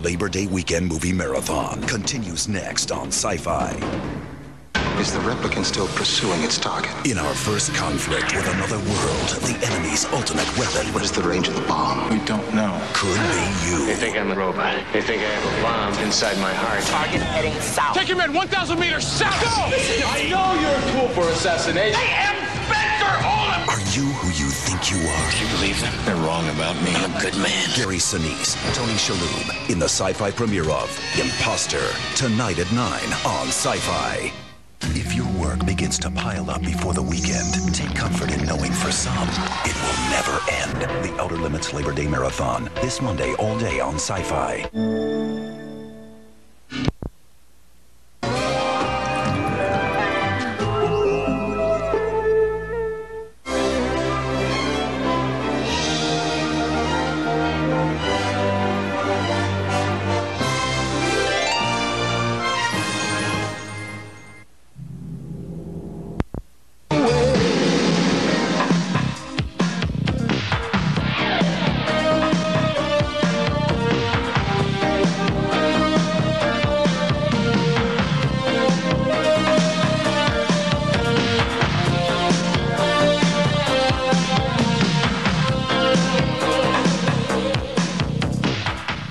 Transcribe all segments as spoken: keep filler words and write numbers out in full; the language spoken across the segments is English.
Labor Day weekend movie marathon continues next on Sci-Fi. Is the replicant still pursuing its target? In our first conflict with another world, the enemy's ultimate weapon. What is the range of the bomb? We don't know. Could be you. They think I'm a robot. They think I have a bomb inside my heart. Target heading south. Take him in one thousand meters south. Go! I know you're a tool for assassination. I am Spencer Olin! Are you who you think you are? Do you believe them? They're wrong about me. I'm a good man. Gary Sinise, Tony Shalhoub in the Sci-Fi premiere of Imposter, tonight at nine on Sci-Fi. If your work begins to pile up before the weekend, take comfort in knowing for some, it will never end. The Outer Limits Labor Day Marathon, this Monday all day on Sci-Fi.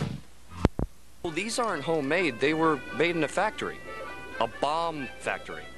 These aren't homemade, they were made in a factory. A bomb factory.